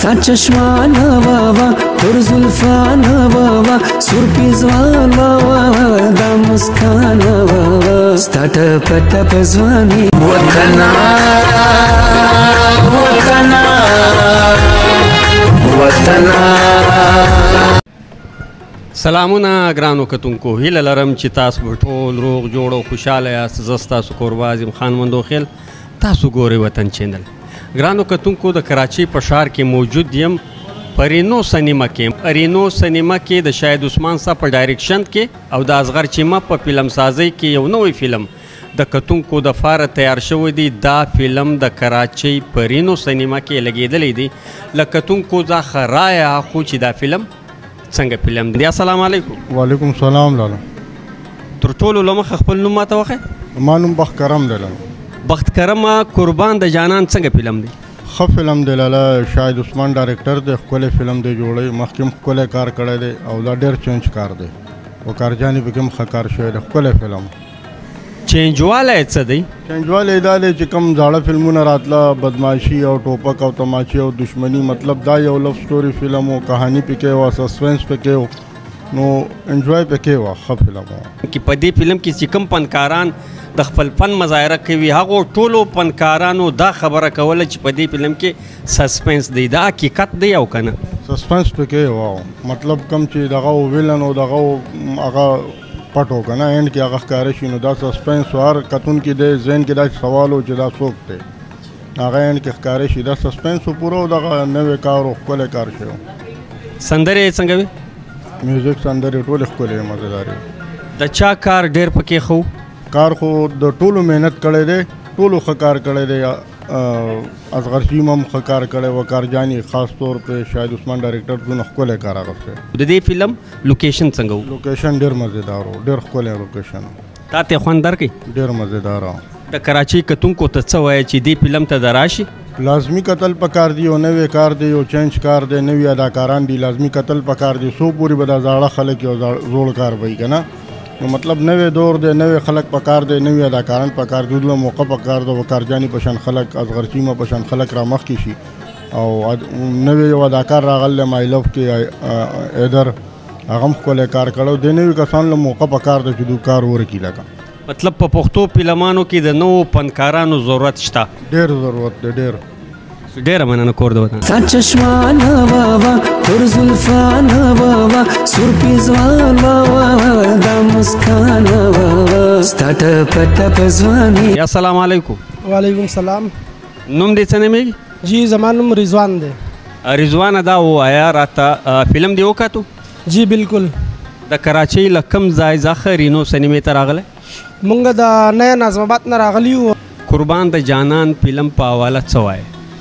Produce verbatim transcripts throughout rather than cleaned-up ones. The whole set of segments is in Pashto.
ستا چشمان بابا تر زلفان بابا سور پیزوان بابا دا مسکان بابا ستا ټپ ټپ ځواني وطنا وطنا وطنا. سلامونه ګرانو کتونکو، هیله لرم چې تاسو به ټول روغ جوړ او خوشحاله یاست. زه ستاسو کوربه عظیم خان مندوخیل، تاسو ګورئ وطن چینل. ګرانو کتونکو، د کراچۍ په ښار کې موجود یم، پرینو سینما کې. پرینو سینما کې د شاهد عثمان صاحب په ډایرکشن کې او د اصغر چیمه په فلم سازۍ کې یو نوی فلم د کتونکو د فاره تیار شوی دی. دا فلم د کراچۍ پرینو سینما کې لګېدلی دی. له کتونکو دا خرایا خو چې دا فلم څنګه فلم دی. السلام علیکم. وعلیکم السلام. لاله تر ټولو له مخه خپل نوم ماته وښیه. ما نوم بخت کرم دی. لاله بخت کرم قربان د جانان څنګه فلم دی؟ ښه فلم دی. لاله شاهد عثمان ډایرکټر دی، ښکلی فلم دی جوړی، مخکې هم ښکلی کار کړی دی او دا ډېر چینج کار دی. وقارجاني پکې هم ښه کار شوی دی، ښکلی فلم. چینجوالی څه دی؟ چینجوالی دا دی چې کوم زاړه فلمونه راتله، بدماشي او ټوپک او تماچې او دشمني، مطلب دا یو لف سټوري فلم و، کهاني پکې وه، سسپنس پکې و، نو انجوای پکې وه، ښه فلم و. چې په دې فلم کې چې کوم فنکاران د خپل فن مظاهره کوي، هغو ټولو فنکارانو دا خبره کوله چې په دې فلم کې سسپنس دی. دا حقیقت دی او که نه؟ سسپنس پکې وه، مطلب کوم چې دغه ویلن او دغه هغه پټ و که نه، اینډ کې هغه ښکاره شي، نو دا سسپنس و. هر کتونکي دی ذهن کې داسې سوال و چې دا څوک دی، هغه اینډ کې ښکاره شي. دا سسپنس و پوره، دغه نوی کار و، ښکلی کار شوی و. سندرې یې څنګه وي؟ میوزیک سندرې ټولې ښکلې مزېدارې. د چا کار ډېر پکې ښه؟ کار خو د ټولو محنت کړی دی، ټولو ښه کار کړی دی. اصغر چیمه هم ښه کار کړی، وقارجاني خاص طور په شاهد عثمان ډایرکټر دونه ښکلی کار اخیستی. د دې فلم لوکیشن څنګه و؟ لوکیشن ډېر مزېدار و، ډېر ښکلی لوکیشن و. تا ته خوند درکوي؟ ډېر مزېدار و. د کراچۍ کتونکو ته څه وایي چې دې فلم ته د راشي؟ لازمي کتل پکار دی، یو نوی کار دی، یو چینج کار دی، نوي اداکاران دي، لازمي کتل پکار دی. څو پورې به دا زاړه خلک یو زوړ کار وایي که نه، نو مطلب نوی دور دی، نوی خلک پکار دی، نوي اداکاران پکار دی، دوله موقع پکار دی. وقارجاني په شان خلک، اصغر چیمه په شان خلک را مخکې شي او نوی یو اداکار راغلی مای لف کې ایدر، هغه هم ښکلی کار کړی. د نوي کسانو له موقع پکار دی چې دوی کار ورکړي. لکه مطلب په پښتو فلمانو کې د نوو فنکارانو ضرورت شته؟ ډېر ضرورت دی، ډېر. ډېره مننه کور د وطن. ستا چشمان بابا تر زلفان بابا سور پیزوان بابا دا مسکان بابا ستا ټپ ټپ ځواني. السلام علیکم. وعلیکم السلام. نوم دې څه نومېږي؟ جی زما نوم رضوان دی. رضوانه، دا ووایه راته فلم دې وکتو؟ جی بالکل. د کراچۍ له کوم ځای څخه رینو سینمې ته راغلی؟ مونږ د نیا نظم آباد نه راغلي یو. قربان د جانان فلم په حواله څه وایي؟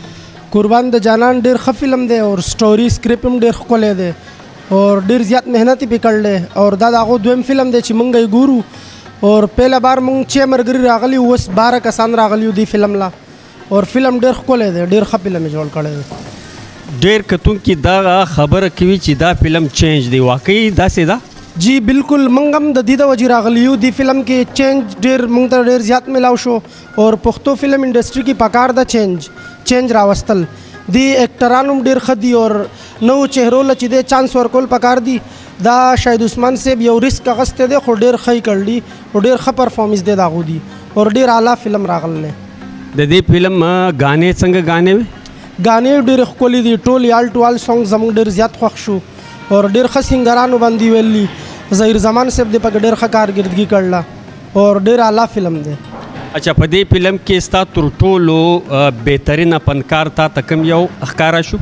قربان د جانان ډېر ښه فلم دی او سټوري سکرپټ هم ډېر ښکلی دی او ډېر زیات محنت یې پې کړی او دا د هغو دویم فلم دی چې مونږ یې ګورو. اور پهله بار مونږ چې ملګري راغلي وو، اوس باره کسان راغلي وو دې فلم لا، اور فلم ډېر ښکلی دی، ډېر ښه فلم یې جوړ کړی دی. ډېر کتونکي دا خبره کوي چې دا فلم چینج دی، واقعي داسې ده؟ جی بالکل، مونږ هم د دې د وجې راغلي یو. دې فلم کې چینج ډېر مونږ ته ډېر زیات میلاو شو اور پښتو فلم انډسټري کې پکار ده چینج چینج راوستل. دی اکټران هم ډېر ښه دي اور نوو چهرو له چې دی چانس ورکول پکار دي. دا شاهد عثمان صاحب یو ریسک اخیستی دی خو ډېر ښه یې کړ دي او ډېر ښه پرفارمنس دی د هغو دي اور ډېر اعلی فلم راغلی. د دې فلم غانې څنګه غانې وې؟ غانې ډېرې ښکلي دي، ټول یال ټو آل سانګ زموږ ډېر زیات خوښ شو اور ډېر ښه سینګرانو باندې ویلي. ظهیر زمان صاحب دې پکې ډېر ښه کارکردګي کړله اور ډېر اعلی فلم دی. اچھا، په دې فلم کې ستا تر ټولو بهترینه فنکار تا ته کوم یو ښکاره شو؟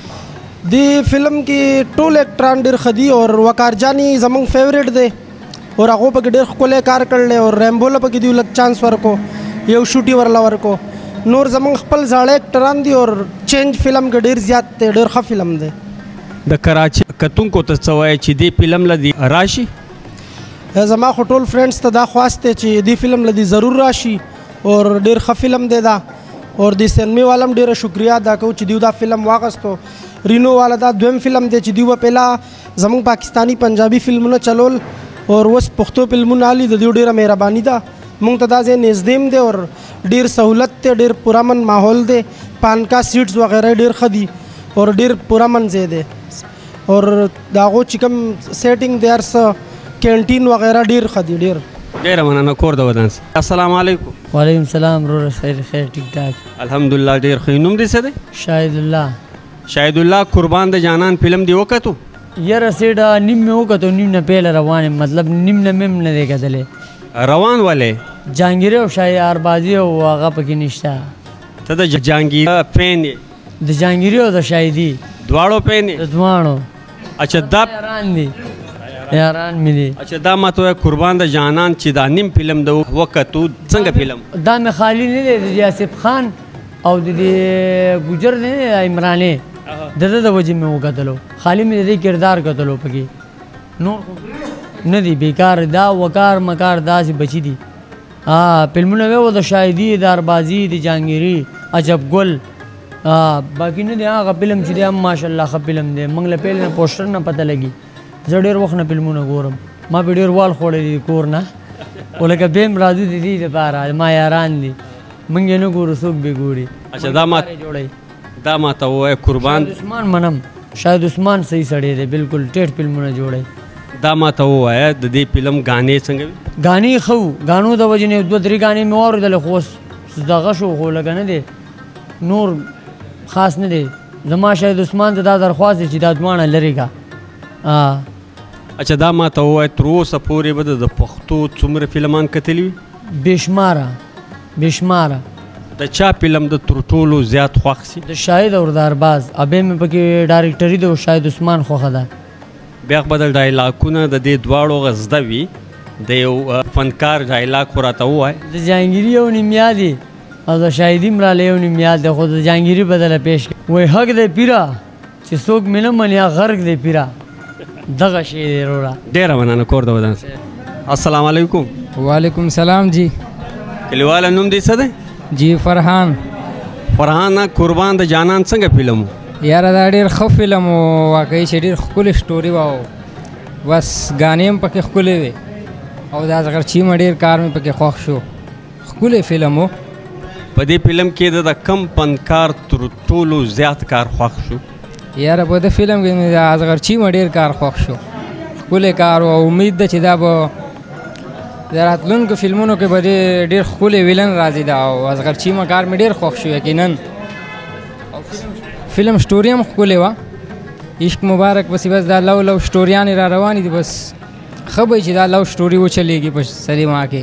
دې فلم کې ټول اکټران ډېر ښه دي اور وقارجاني زموږ فیوریټ دی اور هغو پکې ډېر ښکلی کار کړلی اور ریمبو له پکې دوی لږ چانس ورکو، یو شوټي ورله ورکو. نور زموږ خپل زاړه اکټران دي اور چینج فلم کې ډېر زیات دی، ډېر ښه فلم دی. د کراچۍ کتونکو ته څه وایي چې دې فلم له دې راشي؟ زما خو ټول فرینډس ته دا خواست دی چې دې فلم له دې ضرور راشي اور ډېر ښه فلم دی دا. اور د سینمې والا هم ډېره شکریه ادا کوو چې دوی دا فلم واخیستو. رینو والا دا دویم فلم دی چې دوی به پهلا زموږ پاکستانی پنجابي فلمونه چلول اور اوس پښتو فلمونه علي. د دوی ډېره مهرباني ده، مونږ ته دا ځای نږدې دی اور ډېر سهولت دی، ډېر پرامن ماحول دی، پانکا سیټس وغیرہ ډېر ښه دي اور ډیر پرامن ځای دی اور د هغو چې کوم سیټینګ دی هر څه کینټین وغیره ډیر ښه دي ډیر ډېره مننه کور د ودان سي. السلام علیکم. وعلیکم السلام وروره خیر خیر ټیک ټاک الحمدلله ډېر ښه. نوم دې څه دی؟ شاهد الله. شاهد الله قربان د جانان فلم دی وکتو؟ یاره سیډه نیم مې وکتو نیم نه پیله روان یم مطلب نیم نه مې هم نه دی کتلی روان ولې؟ جهانګیري او شاهیاربازي او هغه پکې نشته. ته د جهانګیر فین یې؟ د جهانګیري او د شاهدي دواړو فین یې؟ د دواړو. اچھا دا یاران دي یاران مې دي. اچھا دا ماته وایه قربان د جانان چې دا نیم فلم د وکتو څنګه فلم؟ دا مې خالي نه دی د آصف خان او د دې ګجر دی نه عمرانې د ده د وجې مې وکتلو خالي مې د دې کردار کتلو پکې نور خو نه دی بیکار دا وکار مکار داسې بچي دي. فلمونه وی و د شاهدي د اربازي د جهانګیري عجب ګل باقي نه دی هغه فلم چې دی هم ماشاءالله ښه فلم دی. موږ له پیل نه پوسټر نه پته لګي. زه ډېر وخت نه فلمونه ګورم ما به ډېر وال خوړلی دي کور نه خو لکه بیم راځو د دې دپاره ما یاران دي موږ یې نه ګورو څوک به ګوري. اچھا دا ما دا ماته ووایه قربان شاهد عثمان منم شاهد عثمان صحیح سړی دی بالکل ټیټ فلمونه جوړی. دا ماته ووایه د دې فلم غانې څنګه وي؟ غانې ښه وو غانو د وجې نه دوه درې غانې مې واورېدلې خو اوس دغه شو خو لکه نه دی نور خاص نه دی. زما شاهد عثمان ته دا درخواست دی چې دا دواړه لرې کا. اچھا دا ماته ووایه تر اوسه پورې به د پښتو څومره فلمان کتلي وي؟ بېشماره بېشماره. د چا فلم د تر ټولو زیات خوښ سي؟ د شاهد او د ارباز ابې مې پکې ډایرکټري د شاهد عثمان خوښه ده. بیا خو به د ډایلاګونه د دې دواړو غه زده وي د یو فنکار ډایلاګ خو راته ووایه. د جهانګیري یو نیم یاد دی او د شاهدي هم راله یو نیم یاد دی خو د جهانګیري بدله پیش کړي وایي حق دی پیره چې څوک مې نه مني غرق دی پیره دغه شی دی وروره. ډېره مننه کور د ودان سي. السلام علیکم. وعلیکم السلام جی. کلیواله نوم دې څه دی؟ جی فرحان. فرحان قربان د جانان څنګه فلم و؟ یاره دا ډېر ښه فلم و واقعي چې ډېر ښکلې سټوري وه بس ګانې هم پکې ښکلې وې او د اصغرچي مې ډېر کار مې پکې خوښ شو ښکلی فلم و. په دې فلم کې د کم فنکار تر ټولو زیات کار خوښ شو؟ یاره په دې فلم کې مې د اصغرچي مې ډېر کار خوښ شو ښکلی کار و. امید ده چې دا به د راتلونکو فلمونو کې به ډېر ښکلی ویلن راځي دا او اصغرچي مې کار مې ډېر خوښ شو یقینا. فلم سټوري هم ښکلې وه عشق مبارک پسې بس دا لو لو سټوریانې را روانې دي بس ښه به چې دا لو سټوري وچلېږي په سلیما کې.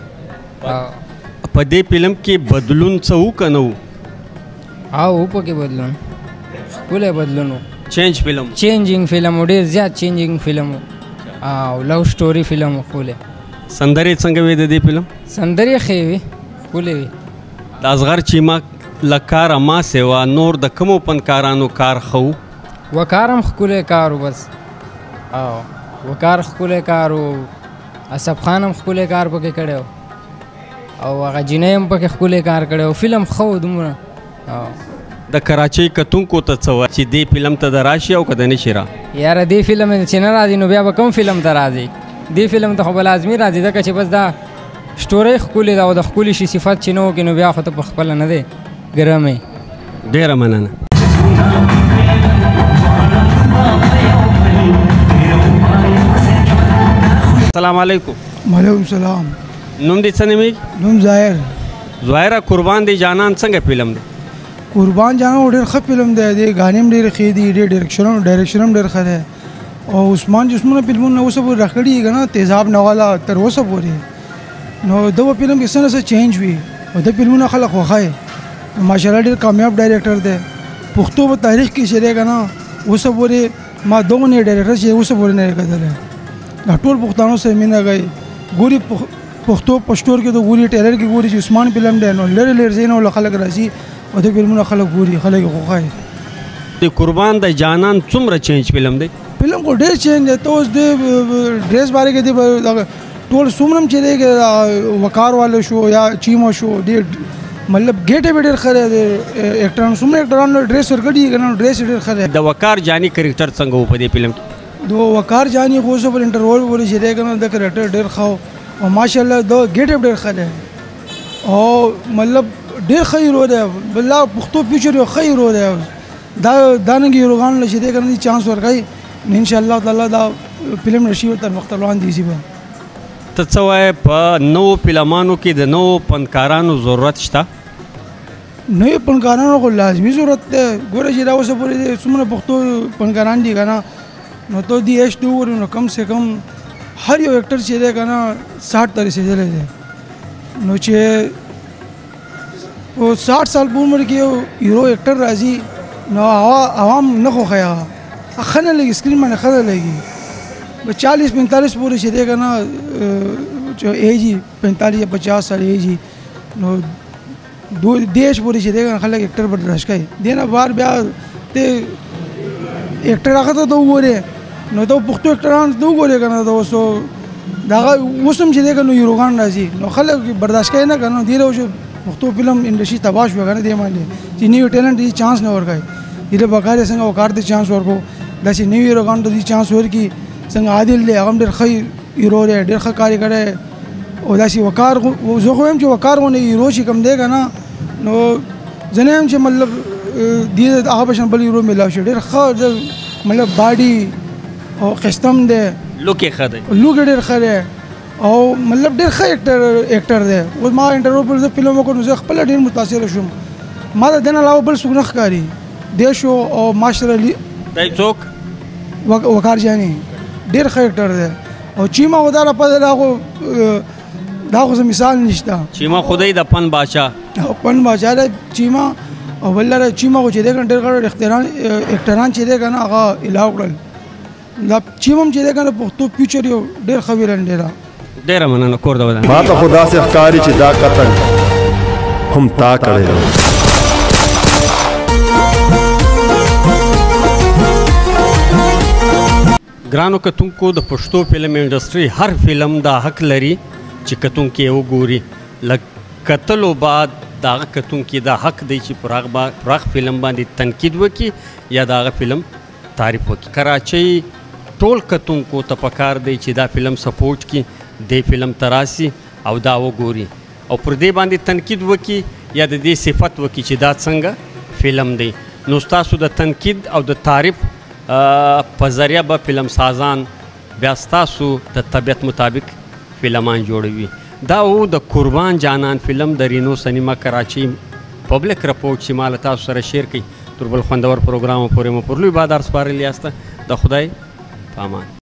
په دې فلم کې بدلون څه و که نه و؟ او و پکې بدلون ښکلی بدلون و. چینج فلم چینجینګ فلم و ډېر زیات چینجینګ فلم و او لو سټوري فلم و ښکلی. سندرې څنګه وې د دې فلم؟ سندرې ښې وې ښکلې وې. د اصغر چیما له کاره ما سوا نور د کومو فنکارانو کار ښه و؟ وقار هم ښکلی کار و بس او وقار ښکلی کار و اصف خان هم ښکلی کار پکې کړی و او هغه جینۍ هم پکې ښکلی کار کړی و. فلم ښه و دومره. د کراچۍ کتونکو ته څه وایي چې دې فلم ته د راشي او که د نشي را؟ یاره دې فلم چې نه راځي نو بیا به کوم فلم ته راځي؟ دې فلم ته خو به لازمي راځي ځکه چې بس دا سټورۍ ښکلې ده او د ښکلي شي صفت چې نه وکړي نو بیا خو ته په خپله نه دی ګرمې. ډېره مننه. السلام علیکم. وعلیکم السلام. نوم دې څه نومېږي؟ نوم ظاهر. ظاهره قربان دی جانان څنګه فلم دی؟ قربان جانان ډېر ښه فلم دی د غانې هم ډېرې ښې دي ډېر ډایرکشن ډایرکشن هم ډېر ښه دی او عثمان جسمونه فلمونه اوسه پورې راکړي که نه تیزاب نواله تر اوسه پورې نو دغه فلم کې څه نه څه چینج وي او د فلمونه خلک خوښوي ماشاءالله ډېر کامیاب ډایرکټر دی. پښتو په تاریخ کې چې دی که نه اوسه پورې ما دغه نه ډایرکټر چې اوسه پورې نه دی کتلی دا ټول پښتانو سره مینه کوي ګوري پښتو په سټور کې د ګوري ټیلر کې ګوري چې عثمان فلم دی نو لرې لرې ځای نه خلک راځي او د فلمونه خلک ګوري خلک یې خوښوي. د قربان د جانان څومره چینج فلم دی؟ فلم خو ډېر چینج دی. ته اوس د ډریس باره کې دی ټول څومره هم چې دی وقار والا شو یا چیما شو ډېر مطلب ګیټ به ډېر ښه دی اکټران څومره اکټرانو ډریس ورکړي که نه ډریس ډېر ښه دی. د وقار جاني کرکټر څنګه و په دې فلم کې؟ د وقار جاني خو اوسه پر انټرول پورې چې دی که نه د کرکټر ډېر ښه او ماشاءالله د ګیټ اپ ډېر ښه دی او مطلب ډېر ښه هیرو دی بالله پښتو فیوچر یو ښه هیرو دی دا دانګي روغان لشي دې کنه چانس ورکای ان شاء الله تعالی دا فلم رشي تر وخت روان دي سي به ته څه وایې په نوو فلمانو کې د نوو فنکارانو ضرورت شته نوې فنکارانو خو لازمي ضرورت دی ګوره چې دا اوسه پورې څومره پښتو فنکاران دي که نه نو ته دې ایج ته وګورې نو کم سے کم هر یو ایکټر چې دی که نه ساټ ته رسېدلی دی نو چې په ساټ سال په عمر کې یو هیرو ایکټر راځي نو عوام نه خوښوي هغه ښه نه لګي سکرین باندې ښه نه لګي چالیس پینتالیس پورې چې دی که نه چې ایج یې پینتالیس یا پچاس سال ایج یې نو دو دیش پورې چې دی که نه خلک ایکټر برداشت کوي دې نه بار بیا ته ایکټر هغه ته ته وګورې نو ته پښتو ایکټران ته وګورې که نه ته اوس د هغه اوس هم چې دی که نو هیروګان راځي نو خلک برداشت کوي نه که نه دې ډول پښتو فلم انډسټري تباه شوه که نه دې باندې چې نوي ټیلنټ یې چانس نه ورکوي دې بکار یې څنګه وقار ته چانس ورکړو داسې نوي هیروګانو ته دې چانس ورکړي څنګه عادل دی هغه هم ډېر ښه هیرو دی ډېر ښه کارګر دی او داسې وقار زه خو وایم چې وقار غوندې هیرو چې کوم دی که نه نو زه نه یم چې مطلب دې هغه په شان بل هیرو میلاو شي ډېر ښه مطلب باډي او قسطم دی لوک یې ښه دی لوک یې ډېر ښه دی او مطلب ډېر ښه ایکټر ایکټر دی اوس ما انټرویو پر زه فلم وکړ نو زه خپله ډېر متاثره شوم ما د دې نه علاوه بل څوک نه ښکاري دی شو او ماشر علي دی څوک وقار جاني ډېر ښه ایکټر دی او چیما خو دا راپه دا خو دا خو مثال نشته چیما خدای د پن باچا او پن باچا دی چیما او بل لاره چیما خو چې دی که ډېر غټ اختران ایکټران چې دی که نه هغه الاو کړل دا چیما هم چې دی که نه پښتو فیوچر یو ډېر ښه ویلن دی ډېره مننه کور د ودان ما ته خو داسې ښکاري چې دا قتل هم تا کړی دی ګرانو کتونکو د پښتو فلم انډسټري هر فلم دا حق لري چې کتونکي یې وګوري له کتلو بعد د هغه کتونکي دا حق دی چې پر هغه پر هغه فلم باندې تنقید وکړي یا د هغه فلم تعریف وکړي کراچۍ ټول کتونکو ته پکار دی چې دا فلم سپورټ کړي دې فلم ته راسي او دا وګوري او پر دې باندې تنقید وکړي یا د دې صفت وکړي چې دا څنګه فلم دی نو ستاسو د تنقید او د تعریف په ذریعه به فلم سازان بیا ستاسو د طبیعت مطابق فلمان جوړوي دا و د قربان جانان فلم د رینو سینما کراچۍ پبلک رپورټ چې ما له تاسو سره شیر کړي تر بل خوندور پروګرام پورې مو پر لوی بادار سپارلی یاسته د خدای په امان